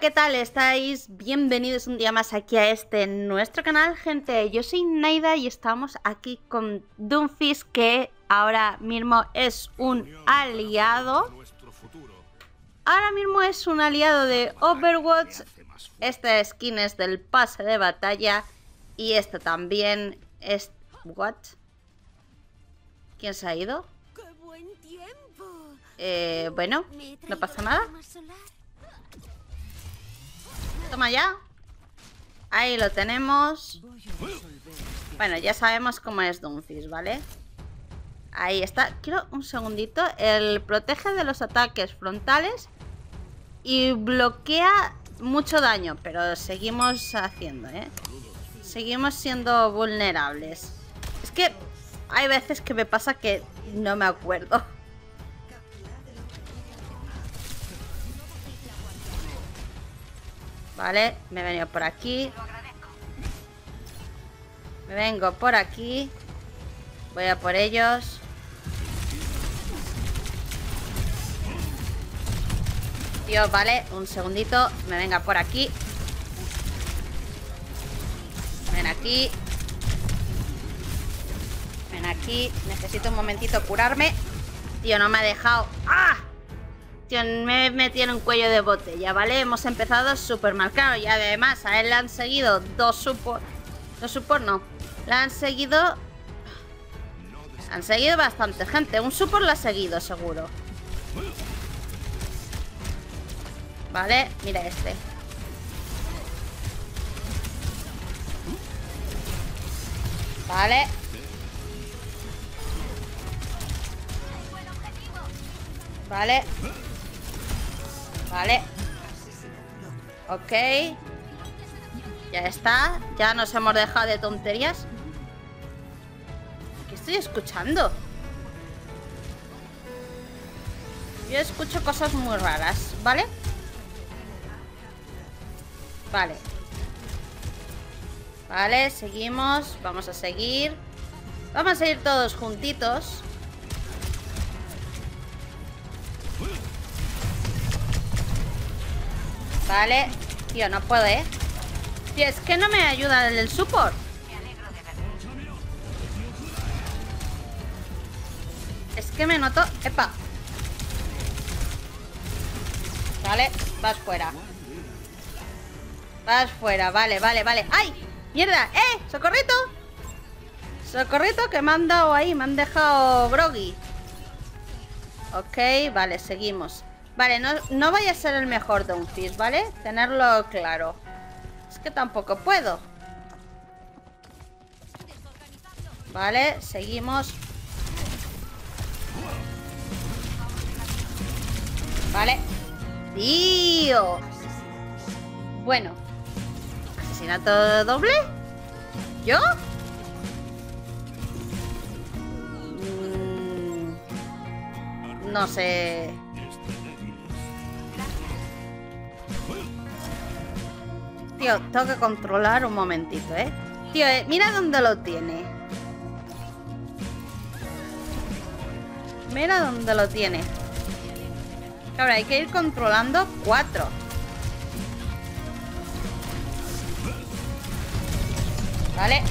¿qué tal estáis? Bienvenidos un día más aquí a nuestro canal, gente. Yo soy Naida y estamos aquí con Doomfist, que ahora mismo es un aliado. Ahora mismo es un aliado de Overwatch. Esta skin es del pase de batalla. Y esta también es... ¿What? ¿Quién se ha ido? Bueno, no pasa nada. Toma ya. Ahí lo tenemos. Bueno, ya sabemos cómo es Doomfist, ¿vale? Ahí está. Quiero un segundito. Él protege de los ataques frontales y bloquea mucho daño, pero seguimos haciendo, ¿eh? Seguimos siendo vulnerables. Es que hay veces que me pasa que no me acuerdo. Vale, me he venido por aquí. Me vengo por aquí. Voy a por ellos. Tío, vale, un segundito. Me venga por aquí. Ven aquí. Ven aquí. Necesito un momentito curarme. Tío, no me ha dejado. ¡Ah! Me metí en un cuello de botella, ¿vale? Hemos empezado súper mal, claro. Y además a él le han seguido dos support. No. Le han seguido... Han seguido bastante gente. Un support lo ha seguido, seguro. Vale, mira este. Vale. Vale. Vale. Ok. Ya está. Ya nos hemos dejado de tonterías. ¿Qué estoy escuchando? Yo escucho cosas muy raras, ¿vale? Vale. Vale, seguimos. Vamos a seguir. Vamos a ir todos juntitos. Vale. Tío, no puedo, ¿eh? Tío, es que no me ayuda el support. Es que me noto... ¡Epa! Vale, vas fuera. Vas fuera, vale. ¡Ay! ¡Mierda! ¡Socorrito! Socorrito, que me han dado ahí. Me han dejado groggy. Ok, vale, seguimos. Vale, no vaya a ser el mejor Doomfist, ¿vale? Tenerlo claro. Es que tampoco puedo. Vale, seguimos. Vale. ¡Tío! Bueno. ¿Asesinato doble? ¿Yo? No sé. Tío, tengo que controlar un momentito, ¿eh? Tío, mira dónde lo tiene. Mira dónde lo tiene. Ahora hay que ir controlando 4. Vale.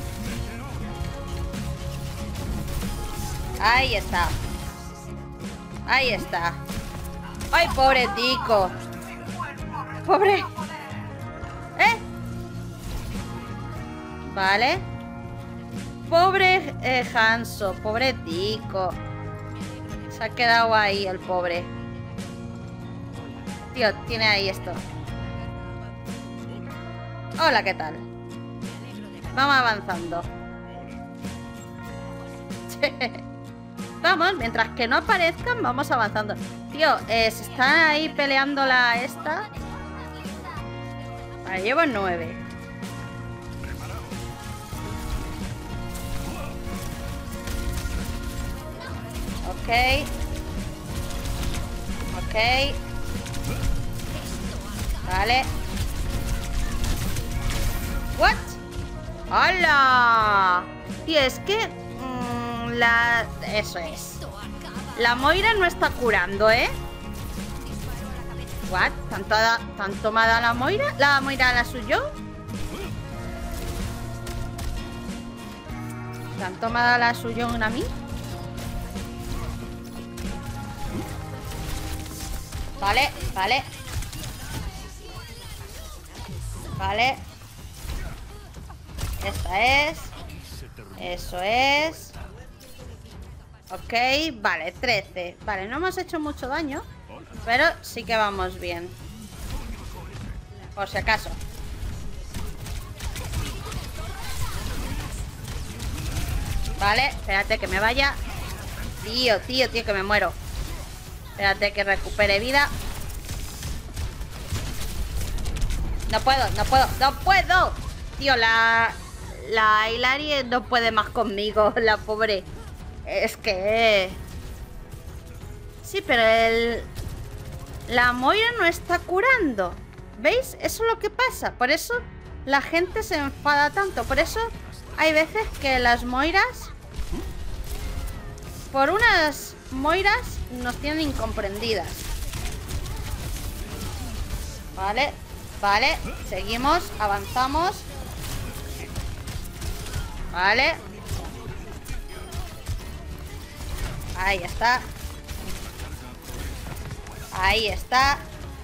Ahí está. Ahí está. Ay, pobre tico. Pobre. Vale. Pobre Hanso. Pobre tico. Se ha quedado ahí el pobre. Tío, tiene ahí esto. Hola, ¿qué tal? Vamos avanzando. Vamos, mientras que no aparezcan, vamos avanzando. Tío, se están ahí peleando la esta. Vale, llevo 9. Ok. Vale. ¿What? ¡Hola! Tío, es que... Eso es. La Moira no está curando, ¿eh? ¿What? ¿Tan tomada la Moira? ¿La Moira la suyo? ¿Tan tomada la suyo a mí? Vale, vale. Vale. Esta es. Eso es. Ok, vale, 13. Vale, no hemos hecho mucho daño, pero sí que vamos bien. Por si acaso. Vale, espérate que me vaya. Tío, que me muero. Espérate que recupere vida. No puedo. Tío, la Hilary no puede más conmigo, la pobre. Es que... Sí, pero la Moira no está curando. ¿Veis? Eso es lo que pasa. Por eso la gente se enfada tanto. Por eso hay veces que las Moiras... Por unas Moiras nos tienen incomprendidas. Vale, vale. Seguimos, avanzamos. Vale. Ahí está. Ahí está.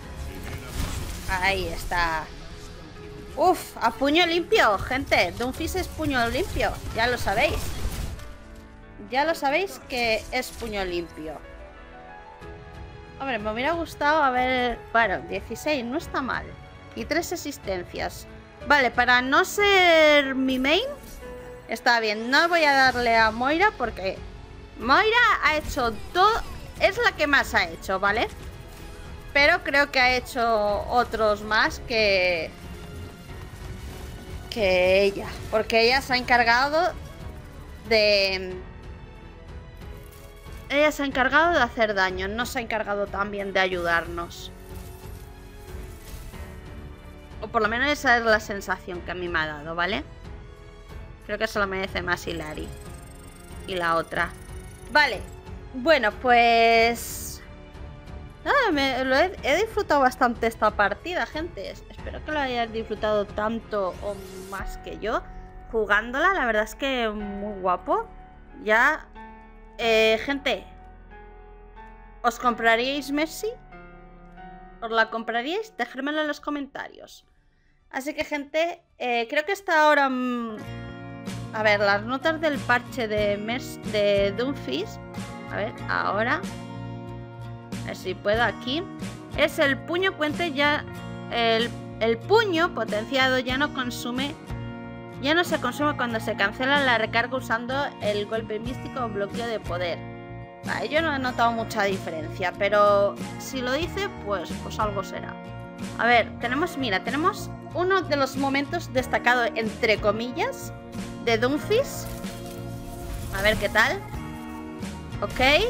Ahí está. Uf, a puño limpio, gente. Doomfist es puño limpio. Ya lo sabéis. Ya lo sabéis que es puño limpio. Hombre, me hubiera gustado haber... Bueno, 16, no está mal. Y 3 existencias. Vale, para no ser mi main, está bien. No voy a darle a Moira porque Moira ha hecho todo. Es la que más ha hecho, ¿vale? Pero creo que ha hecho otros más que ella. Porque ella se ha encargado de... Ella se ha encargado de hacer daño. No se ha encargado también de ayudarnos. O por lo menos esa es la sensación que a mí me ha dado, ¿vale? Creo que se lo merece más Hilary. Y la otra. Vale. Bueno, pues... Nada, he disfrutado bastante esta partida, gente. Espero que lo hayáis disfrutado tanto o más que yo jugándola. La verdad es que muy guapo. Ya... gente, ¿os compraríais Mercy? ¿Os la compraríais? Dejármelo en los comentarios. Así que, gente, creo que está ahora... a ver, las notas del parche de Doomfist. A ver, ahora... A ver si puedo aquí. Es el puño puente ya... El puño potenciado ya no consume... Ya no se consume cuando se cancela la recarga usando el golpe místico o bloqueo de poder. Vale, yo no he notado mucha diferencia, pero si lo dice, pues algo será. A ver, tenemos uno de los momentos destacados, entre comillas, de Doomfist. A ver qué tal. Ok.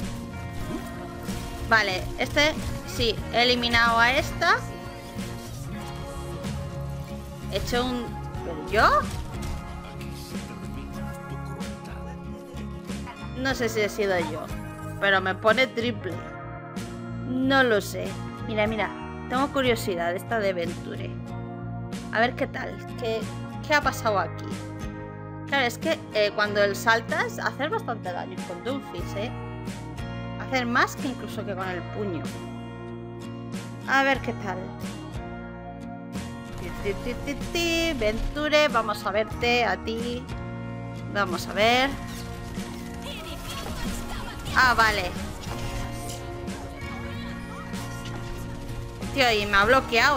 Vale, sí, he eliminado a esta. He hecho un... ¿Pero yo? No sé si he sido yo, pero me pone triple. No lo sé. Mira, tengo curiosidad esta de Venture. A ver qué tal. ¿Qué ha pasado aquí? Claro, es que cuando el saltas, haces bastante daño con Doomfist, hacer más que incluso que con el puño. A ver qué tal. Venture, vamos a verte a ti. Vamos a ver. Ah, vale. Tío, y me ha bloqueado,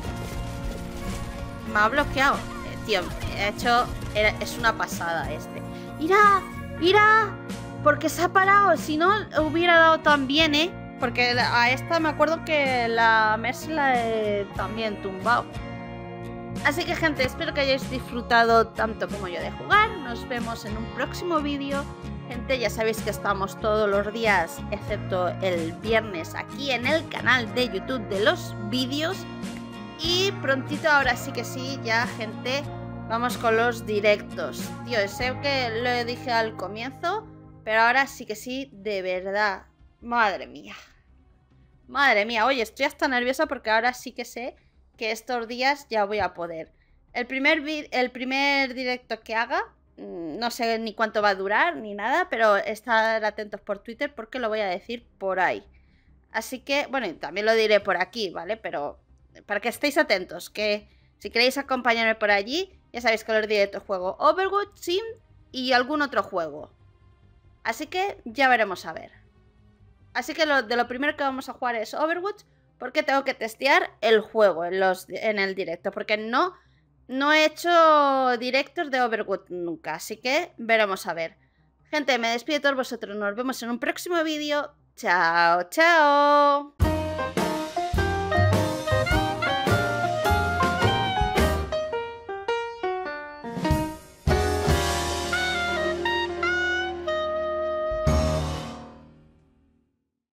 me ha bloqueado. Tío, he hecho... Es una pasada este. ¡Mira! Porque se ha parado. Si no, hubiera dado tan bien, Porque a esta me acuerdo que la Mercy la he también tumbado. Así que, gente, espero que hayáis disfrutado tanto como yo de jugar. Nos vemos en un próximo vídeo. Gente, ya sabéis que estamos todos los días, excepto el viernes, aquí en el canal de YouTube de los vídeos. Y prontito, ahora sí que sí, ya, gente, vamos con los directos. Tío, sé que lo dije al comienzo, pero ahora sí que sí, de verdad. Madre mía. Madre mía, oye, estoy hasta nerviosa porque ahora sí que sé que estos días ya voy a poder. El primer directo que haga, no sé ni cuánto va a durar ni nada, pero estar atentos por Twitter porque lo voy a decir por ahí. Así que, bueno, y también lo diré por aquí, ¿vale? Pero para que estéis atentos, que si queréis acompañarme por allí, ya sabéis que los directos juego Overwatch, Sim y algún otro juego. Así que ya veremos a ver. Así que lo primero que vamos a jugar es Overwatch, porque tengo que testear el juego en el directo, porque no he hecho directos de Overwatch nunca, así que veremos a ver. Gente, me despido de todos vosotros, nos vemos en un próximo vídeo. ¡Chao, chao!